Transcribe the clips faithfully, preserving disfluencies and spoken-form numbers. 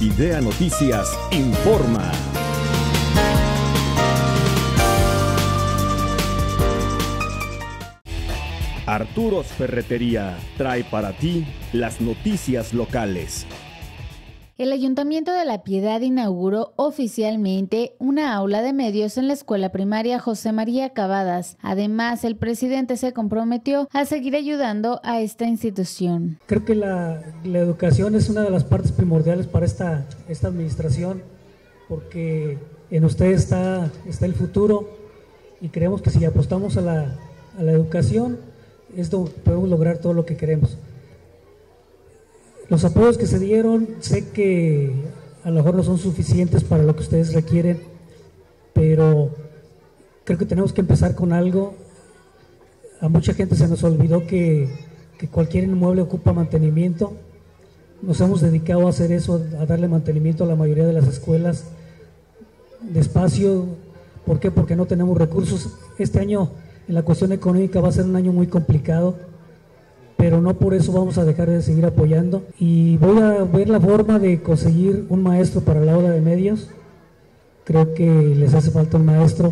Videa Noticias informa. Arturo's Ferretería trae para ti las noticias locales. El Ayuntamiento de La Piedad inauguró oficialmente una aula de medios en la escuela primaria José María Cavadas. Además, el presidente se comprometió a seguir ayudando a esta institución. Creo que la, la educación es una de las partes primordiales para esta, esta administración, porque en ustedes está, está el futuro y creemos que si apostamos a la, a la educación, esto podemos lograr todo lo que queremos. Los apoyos que se dieron, sé que a lo mejor no son suficientes para lo que ustedes requieren, pero creo que tenemos que empezar con algo. A mucha gente se nos olvidó que, que cualquier inmueble ocupa mantenimiento. Nos hemos dedicado a hacer eso, a darle mantenimiento a la mayoría de las escuelas. Despacio, ¿por qué? Porque no tenemos recursos. Este año, en la cuestión económica, va a ser un año muy complicado, pero no por eso vamos a dejar de seguir apoyando. Y voy a ver la forma de conseguir un maestro para la aula de medios. Creo que les hace falta un maestro.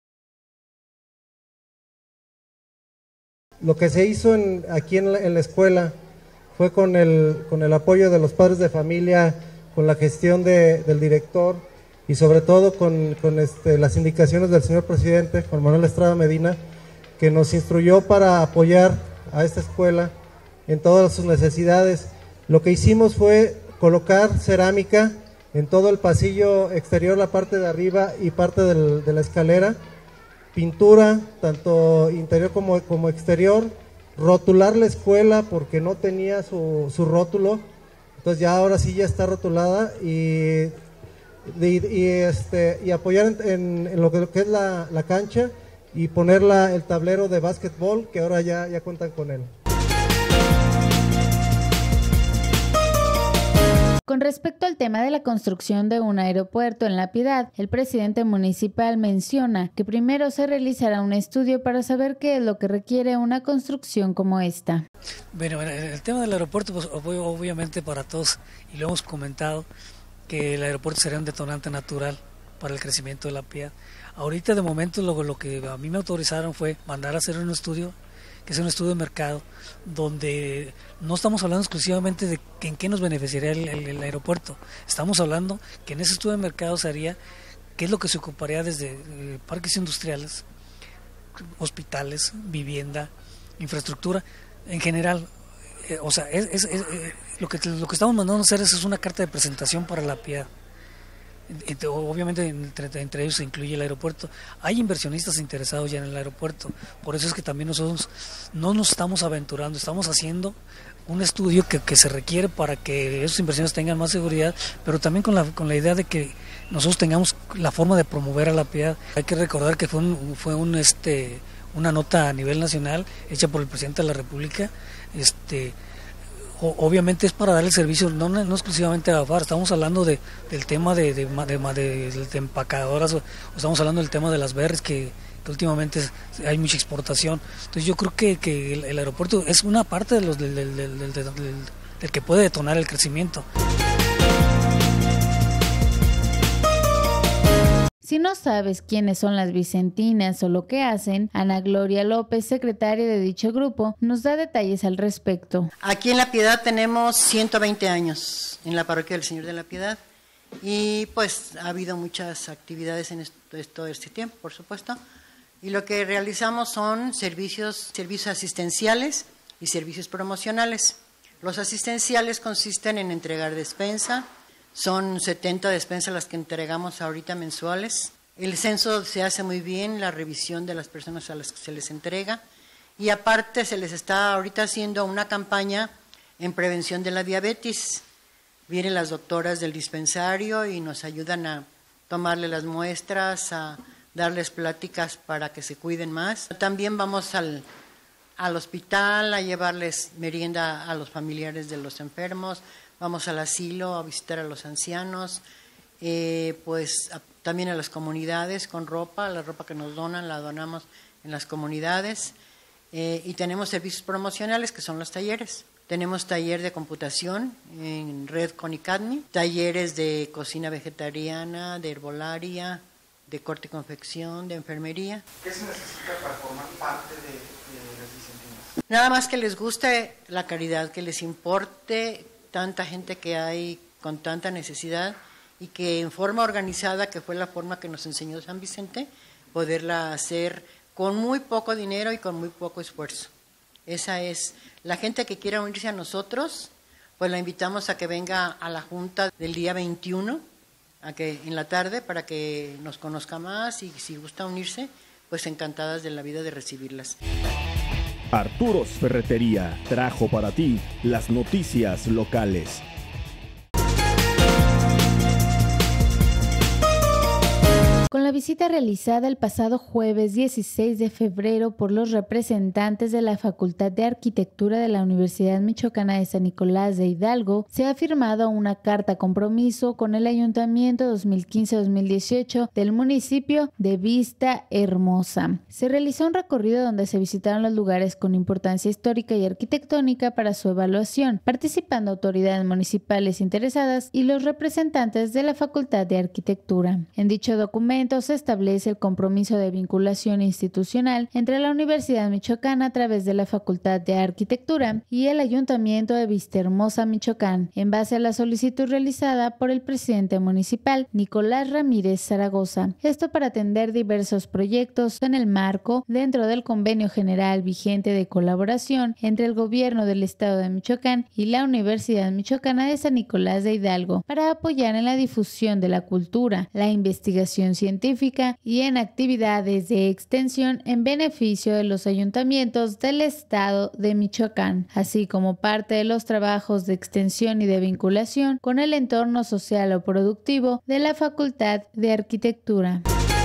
Lo que se hizo en, aquí en la, en la escuela fue con el, con el apoyo de los padres de familia, con la gestión de, del director y sobre todo con, con este, las indicaciones del señor presidente, Juan Manuel Estrada Medina, que nos instruyó para apoyar a esta escuela en todas sus necesidades. Lo que hicimos fue colocar cerámica en todo el pasillo exterior, la parte de arriba y parte del, de la escalera, pintura tanto interior como, como exterior, rotular la escuela porque no tenía su, su rótulo, entonces ya ahora sí ya está rotulada, y, y, y, este, y apoyar en, en, en lo, que, lo que es la, la cancha, y poner la, el tablero de básquetbol, que ahora ya, ya cuentan con él. Con respecto al tema de la construcción de un aeropuerto en La Piedad, el presidente municipal menciona que primero se realizará un estudio para saber qué es lo que requiere una construcción como esta. Bueno, el tema del aeropuerto, pues obviamente para todos, y lo hemos comentado, que el aeropuerto sería un detonante natural para el crecimiento de La Piedad. Ahorita de momento lo, lo que a mí me autorizaron fue mandar a hacer un estudio, que es un estudio de mercado, donde no estamos hablando exclusivamente de que en qué nos beneficiaría el, el, el aeropuerto. Estamos hablando que en ese estudio de mercado se haría qué es lo que se ocuparía desde eh, parques industriales, hospitales, vivienda, infraestructura, en general. Eh, o sea, es, es, es, eh, lo, que, lo que estamos mandando a hacer es, es una carta de presentación para La Piedad. Obviamente entre, entre ellos se incluye el aeropuerto. Hay inversionistas interesados ya en el aeropuerto, por eso es que también nosotros no nos estamos aventurando, estamos haciendo un estudio que, que se requiere para que esos inversiones tengan más seguridad, pero también con la, con la idea de que nosotros tengamos la forma de promover a La Piedad. Hay que recordar que fue un, fue un este una nota a nivel nacional hecha por el presidente de la República. este Obviamente es para dar el servicio, no, no exclusivamente a Afar, estamos hablando de, del tema de, de, de, de, de empacadoras, o estamos hablando del tema de las berries, que, que últimamente hay mucha exportación. Entonces yo creo que, que el, el aeropuerto es una parte de los, del, del, del, del, del, del que puede detonar el crecimiento. Si no sabes quiénes son las Vicentinas o lo que hacen, Ana Gloria López, secretaria de dicho grupo, nos da detalles al respecto. Aquí en La Piedad tenemos ciento veinte años en la parroquia del Señor de la Piedad, y pues ha habido muchas actividades en esto, todo este tiempo, por supuesto, y lo que realizamos son servicios, servicios asistenciales y servicios promocionales. Los asistenciales consisten en entregar despensa. Son setenta despensas las que entregamos ahorita mensuales. El censo se hace muy bien, la revisión de las personas a las que se les entrega, y aparte se les está ahorita haciendo una campaña en prevención de la diabetes. Vienen las doctoras del dispensario y nos ayudan a tomarle las muestras, a darles pláticas para que se cuiden más. También vamos al, al hospital a llevarles merienda a los familiares de los enfermos. Vamos al asilo a visitar a los ancianos, eh, pues a, también a las comunidades con ropa, la ropa que nos donan la donamos en las comunidades, eh, y tenemos servicios promocionales que son los talleres. Tenemos taller de computación en red con ICADMI, talleres de cocina vegetariana, de herbolaria, de corte y confección, de enfermería. ¿Qué se necesita para formar parte de, de las vicentinas? Nada más que les guste la caridad, que les importe tanta gente que hay con tanta necesidad y que en forma organizada, que fue la forma que nos enseñó San Vicente, poderla hacer con muy poco dinero y con muy poco esfuerzo. Esa es, la gente que quiera unirse a nosotros, pues la invitamos a que venga a la junta del día veintiuno, a que en la tarde, para que nos conozca más y si gusta unirse, pues encantadas de la vida de recibirlas. Arturo's Ferretería trajo para ti las noticias locales. Con la visita realizada el pasado jueves dieciséis de febrero por los representantes de la Facultad de Arquitectura de la Universidad Michoacana de San Nicolás de Hidalgo, se ha firmado una carta compromiso con el Ayuntamiento dos mil quince a dos mil dieciocho del municipio de Vista Hermosa. Se realizó un recorrido donde se visitaron los lugares con importancia histórica y arquitectónica para su evaluación, participando autoridades municipales interesadas y los representantes de la Facultad de Arquitectura. En dicho documento se establece el compromiso de vinculación institucional entre la Universidad Michoacana a través de la Facultad de Arquitectura y el Ayuntamiento de Vistahermosa, Michoacán, en base a la solicitud realizada por el presidente municipal, Nicolás Ramírez Zaragoza. Esto para atender diversos proyectos en el marco dentro del convenio general vigente de colaboración entre el gobierno del estado de Michoacán y la Universidad Michoacana de San Nicolás de Hidalgo para apoyar en la difusión de la cultura, la investigación científica científica y en actividades de extensión en beneficio de los ayuntamientos del estado de Michoacán, así como parte de los trabajos de extensión y de vinculación con el entorno social o productivo de la Facultad de Arquitectura.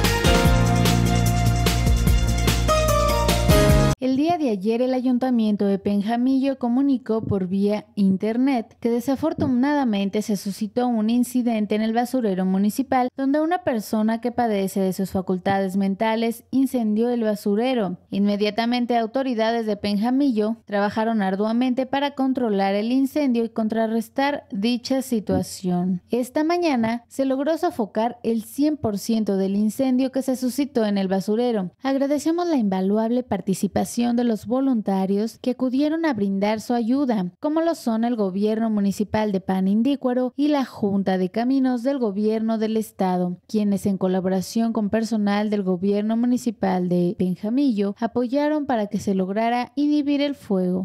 El día de ayer el Ayuntamiento de Penjamillo comunicó por vía internet que desafortunadamente se suscitó un incidente en el basurero municipal donde una persona que padece de sus facultades mentales incendió el basurero. Inmediatamente autoridades de Penjamillo trabajaron arduamente para controlar el incendio y contrarrestar dicha situación. Esta mañana se logró sofocar el cien por ciento del incendio que se suscitó en el basurero. Agradecemos la invaluable participación de los voluntarios que acudieron a brindar su ayuda, como lo son el gobierno municipal de Panindícuaro y la Junta de Caminos del gobierno del estado, quienes en colaboración con personal del gobierno municipal de Penjamillo apoyaron para que se lograra inhibir el fuego.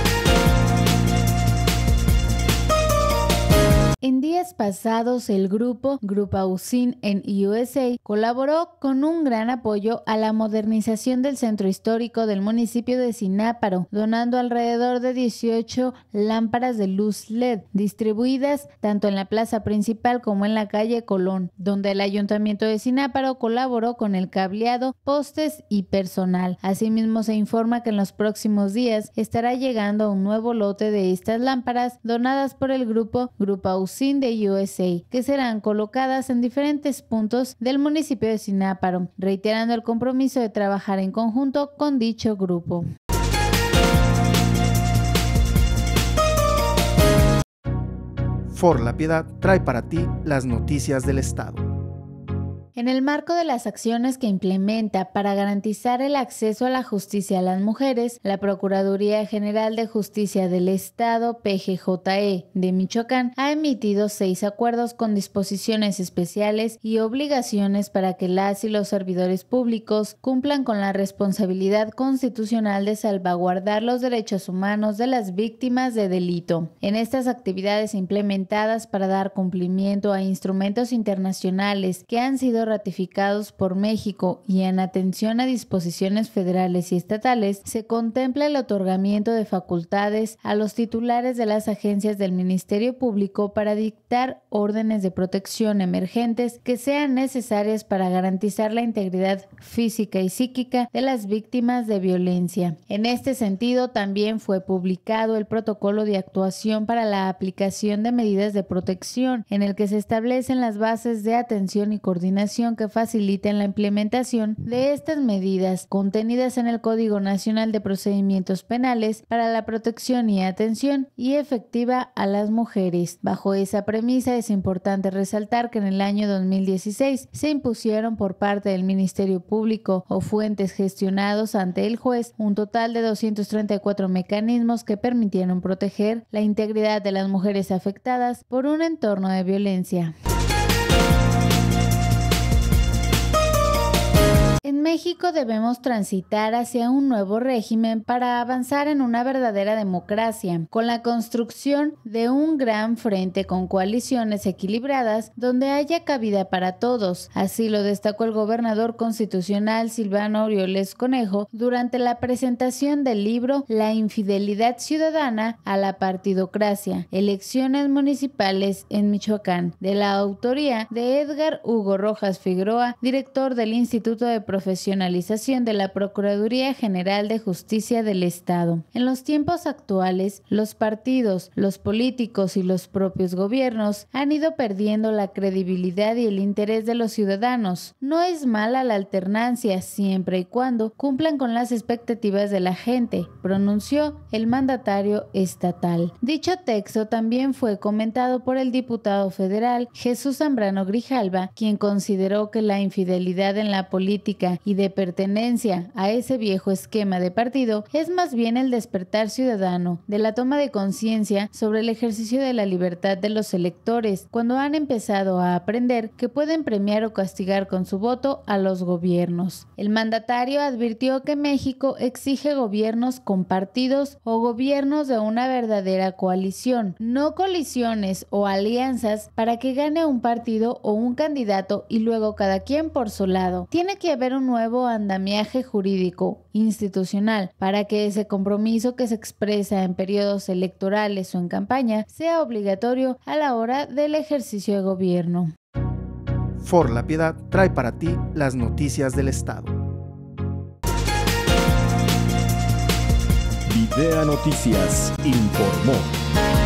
En días pasados, el grupo Grupo Ausin en U S A colaboró con un gran apoyo a la modernización del centro histórico del municipio de Cináparo, donando alrededor de dieciocho lámparas de luz L E D, distribuidas tanto en la plaza principal como en la calle Colón, donde el Ayuntamiento de Cináparo colaboró con el cableado, postes y personal. Asimismo, se informa que en los próximos días estará llegando un nuevo lote de estas lámparas donadas por el grupo Grupo Ausin de U S A, que serán colocadas en diferentes puntos del municipio de Cináparo, reiterando el compromiso de trabajar en conjunto con dicho grupo. For La Piedad trae para ti las noticias del estado. En el marco de las acciones que implementa para garantizar el acceso a la justicia a las mujeres, la Procuraduría General de Justicia del Estado, P G J E, de Michoacán, ha emitido seis acuerdos con disposiciones especiales y obligaciones para que las y los servidores públicos cumplan con la responsabilidad constitucional de salvaguardar los derechos humanos de las víctimas de delito. En estas actividades implementadas para dar cumplimiento a instrumentos internacionales que han sido ratificados por México y en atención a disposiciones federales y estatales, se contempla el otorgamiento de facultades a los titulares de las agencias del Ministerio Público para dictar órdenes de protección emergentes que sean necesarias para garantizar la integridad física y psíquica de las víctimas de violencia. En este sentido, también fue publicado el protocolo de actuación para la aplicación de medidas de protección, en el que se establecen las bases de atención y coordinación redacción que faciliten la implementación de estas medidas contenidas en el Código Nacional de Procedimientos Penales para la protección y atención y efectiva a las mujeres. Bajo esa premisa es importante resaltar que en el año dos mil dieciséis se impusieron por parte del Ministerio Público o fuentes gestionados ante el juez un total de doscientos treinta y cuatro mecanismos que permitieron proteger la integridad de las mujeres afectadas por un entorno de violencia. En México debemos transitar hacia un nuevo régimen para avanzar en una verdadera democracia, con la construcción de un gran frente con coaliciones equilibradas donde haya cabida para todos. Así lo destacó el gobernador constitucional Silvano Aureoles Conejo durante la presentación del libro La infidelidad ciudadana a la partidocracia, elecciones municipales en Michoacán, de la autoría de Edgar Hugo Rojas Figueroa, director del Instituto de Profesionalización de la Procuraduría General de Justicia del Estado. En los tiempos actuales, los partidos, los políticos y los propios gobiernos han ido perdiendo la credibilidad y el interés de los ciudadanos. No es mala la alternancia siempre y cuando cumplan con las expectativas de la gente, pronunció el mandatario estatal. Dicho texto también fue comentado por el diputado federal Jesús Zambrano Grijalva, quien consideró que la infidelidad en la política y de pertenencia a ese viejo esquema de partido es más bien el despertar ciudadano de la toma de conciencia sobre el ejercicio de la libertad de los electores, cuando han empezado a aprender que pueden premiar o castigar con su voto a los gobiernos. El mandatario advirtió que México exige gobiernos compartidos o gobiernos de una verdadera coalición, no colisiones o alianzas para que gane un partido o un candidato y luego cada quien por su lado. Tiene que haber un nuevo andamiaje jurídico, institucional, para que ese compromiso que se expresa en periodos electorales o en campaña sea obligatorio a la hora del ejercicio de gobierno. For La Piedad trae para ti las noticias del Estado. Videa Noticias informó.